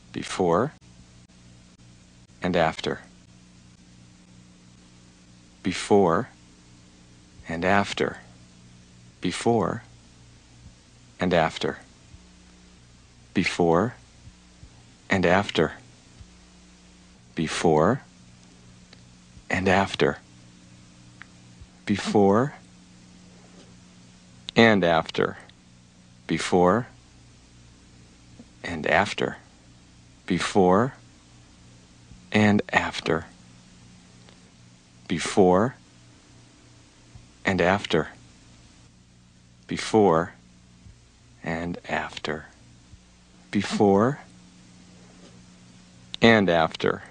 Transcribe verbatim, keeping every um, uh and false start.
before and after, before and after, before and after, before and after, before and after, before and after, before and after, before and after, before and after, before and after, before and after.